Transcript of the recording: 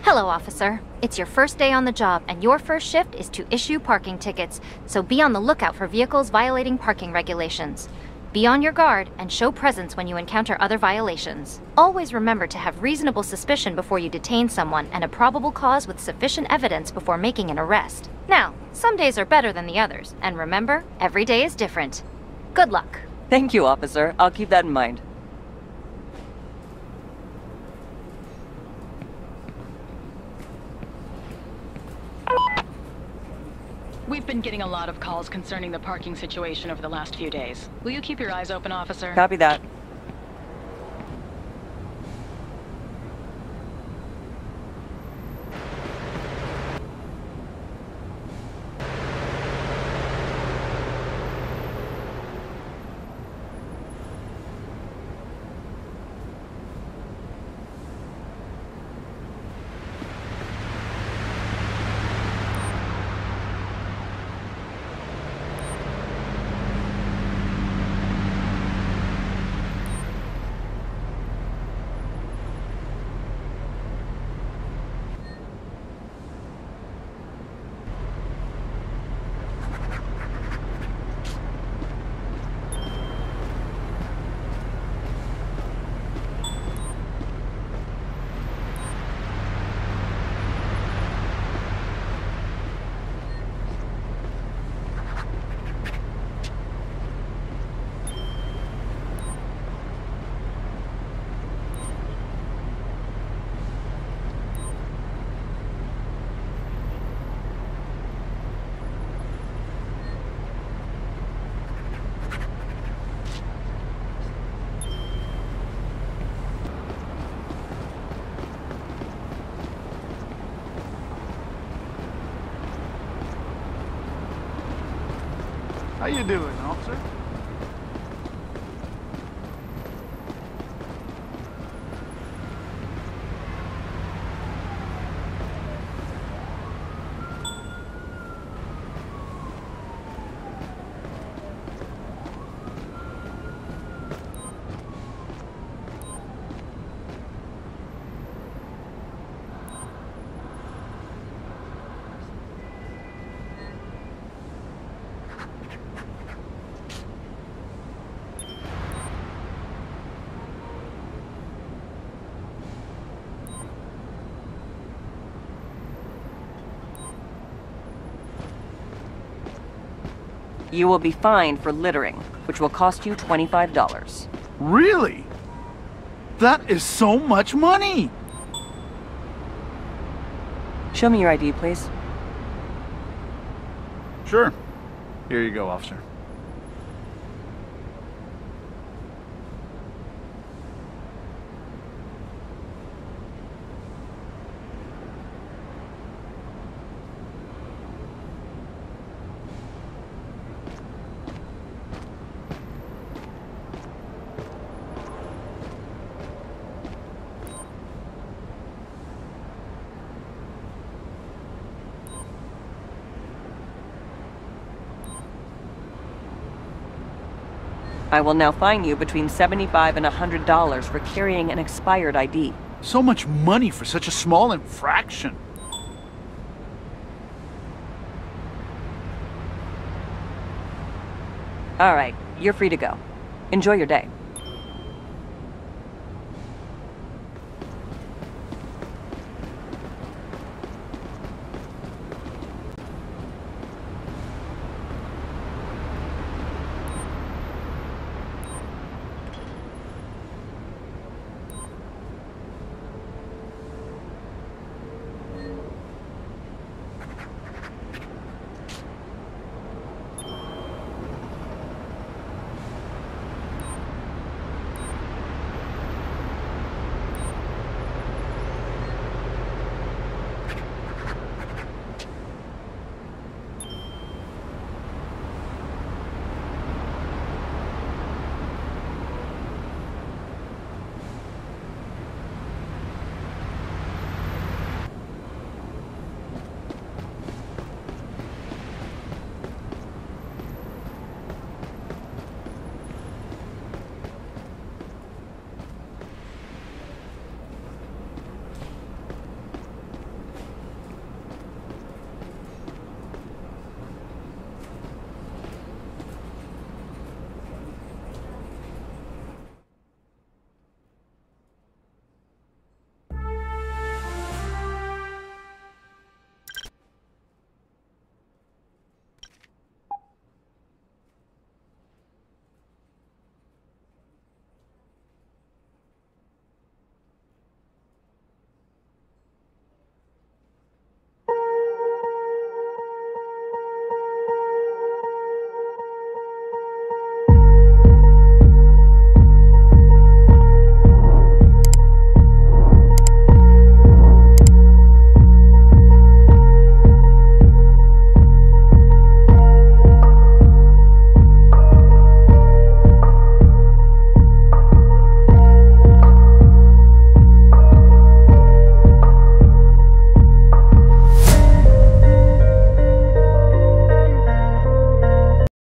Hello, officer. It's your first day on the job, and your first shift is to issue parking tickets, so be on the lookout for vehicles violating parking regulations. Be on your guard and show presence when you encounter other violations. Always remember to have reasonable suspicion before you detain someone and a probable cause with sufficient evidence before making an arrest. Now, some days are better than the others, and remember, every day is different. Good luck. Thank you, officer. I'll keep that in mind. We've been getting a lot of calls concerning the parking situation over the last few days. Will you keep your eyes open, officer? Copy that. How you doing, officer? You will be fined for littering, which will cost you $25. Really? That is so much money! Show me your ID, please. Sure. Here you go, officer. I will now fine you between $75 and $100 for carrying an expired ID. So much money for such a small infraction. All right, you're free to go. Enjoy your day.